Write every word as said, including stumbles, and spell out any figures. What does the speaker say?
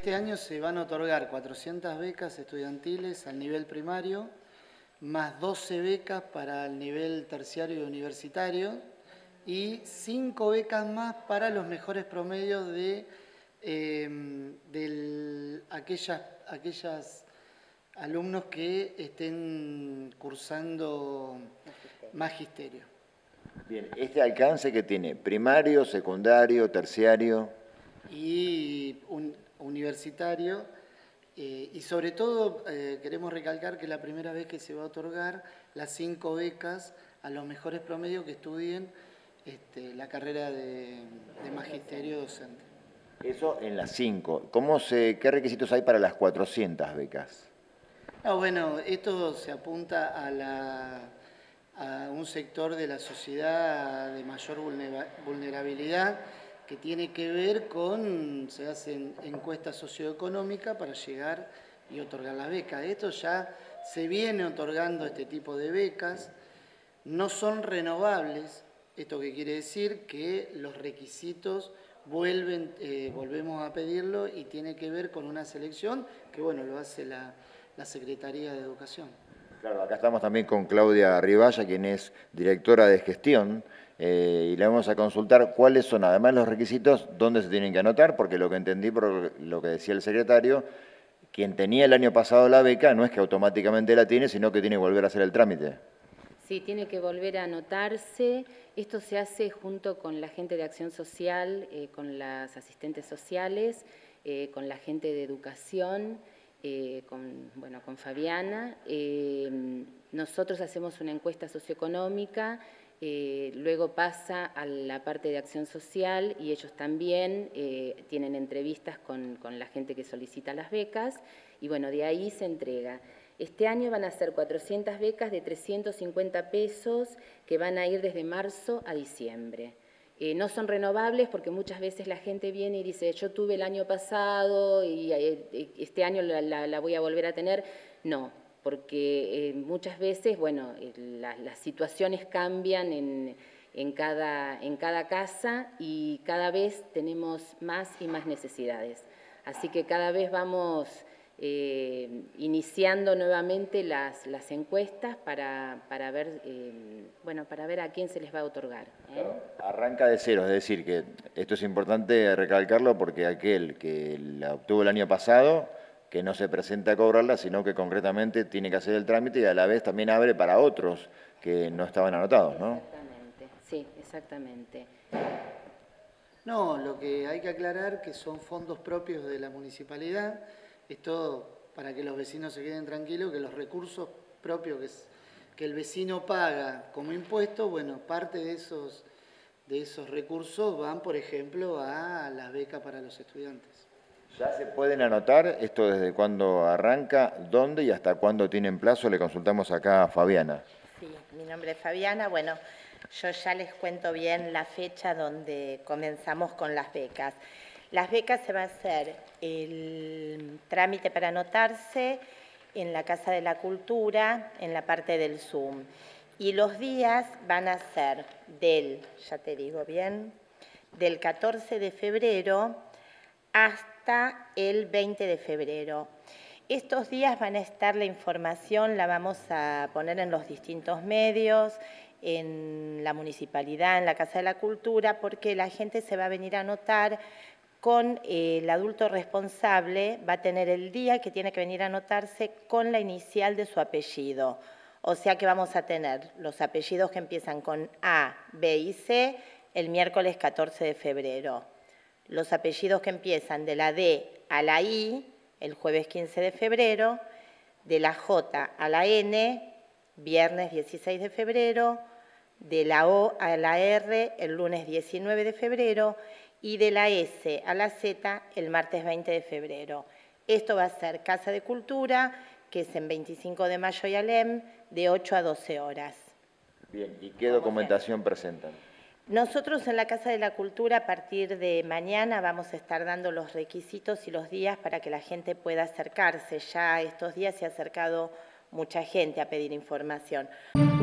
este año se van a otorgar cuatrocientas becas estudiantiles al nivel primario, más doce becas para el nivel terciario y universitario, y cinco becas más para los mejores promedios de eh, del, aquellas, aquellas alumnos que estén cursando magisterio. Bien, ¿este alcance que tiene? ¿Primario, secundario, terciario? Y un, universitario, eh, y sobre todo eh, queremos recalcar que es la primera vez que se va a otorgar las cinco becas a los mejores promedios que estudien este, la carrera de, de magisterio docente. Eso en las cinco. ¿Cómo se, ¿Qué requisitos hay para las cuatrocientas becas? No, bueno, esto se apunta a, la, a un sector de la sociedad de mayor vulnerabilidad, que tiene que ver con, se hacen encuestas socioeconómicas para llegar y otorgar las becas. Esto ya se viene otorgando este tipo de becas, no son renovables, esto que quiere decir que los requisitos vuelven, eh, volvemos a pedirlo y tiene que ver con una selección que, bueno, lo hace la, la Secretaría de Educación. Claro, acá estamos también con Claudia Riballa, quien es directora de gestión, eh, y le vamos a consultar cuáles son, además los requisitos, dónde se tienen que anotar, porque lo que entendí por lo que decía el secretario, quien tenía el año pasado la beca no es que automáticamente la tiene, sino que tiene que volver a hacer el trámite. Sí, tiene que volver a anotarse. Esto se hace junto con la gente de Acción Social, eh, con las asistentes sociales, eh, con la gente de Educación, eh, con, bueno, con Fabiana. Eh, nosotros hacemos una encuesta socioeconómica, eh, luego pasa a la parte de Acción Social y ellos también eh, tienen entrevistas con, con la gente que solicita las becas y bueno, de ahí se entrega. Este año van a ser cuatrocientas becas de trescientos cincuenta pesos que van a ir desde marzo a diciembre. Eh, no son renovables porque muchas veces la gente viene y dice, yo tuve el año pasado y eh, este año la, la, la voy a volver a tener. No, porque eh, muchas veces, bueno, eh, la, las situaciones cambian en, en, cada, en cada casa y cada vez tenemos más y más necesidades. Así que cada vez vamos eh, iniciando nuevamente las, las encuestas para, para, ver, eh, bueno, para ver a quién se les va a otorgar. ¿eh? Claro, arranca de cero, es decir, que esto es importante recalcarlo porque aquel que la obtuvo el año pasado, que no se presenta a cobrarla, sino que concretamente tiene que hacer el trámite y a la vez también abre para otros que no estaban anotados, ¿no? Exactamente, sí, exactamente. No, lo que hay que aclarar que son fondos propios de la municipalidad, esto para que los vecinos se queden tranquilos, que los recursos propios que, es, que el vecino paga como impuesto, bueno, parte de esos, de esos recursos van, por ejemplo, a las becas para los estudiantes. ¿Ya se pueden anotar esto desde cuándo arranca, dónde y hasta cuándo tienen plazo? Le consultamos acá a Fabiana. Sí, mi nombre es Fabiana. Bueno, yo ya les cuento bien la fecha donde comenzamos con las becas. Las becas se va a hacer el trámite para anotarse en la Casa de la Cultura, en la parte del Zoom. Y los días van a ser del, ya te digo bien, del catorce de febrero hasta el veinte de febrero. Estos días van a estar la información, la vamos a poner en los distintos medios, en la municipalidad, en la Casa de la Cultura, porque la gente se va a venir a anotar con eh, el adulto responsable, va a tener el día que tiene que venir a anotarse con la inicial de su apellido. O sea que vamos a tener los apellidos que empiezan con A, B y C el miércoles catorce de febrero. Los apellidos que empiezan de la D a la I el jueves quince de febrero, de la J a la N, viernes dieciséis de febrero, de la O a la R, el lunes diecinueve de febrero, y de la S a la Z, el martes veinte de febrero. Esto va a ser Casa de Cultura, que es en veinticinco de mayo y Alem, de ocho a doce horas. Bien, ¿y qué documentación presentan? Nosotros en la Casa de la Cultura a partir de mañana vamos a estar dando los requisitos y los días para que la gente pueda acercarse. Ya estos días se ha acercado mucha gente a pedir información.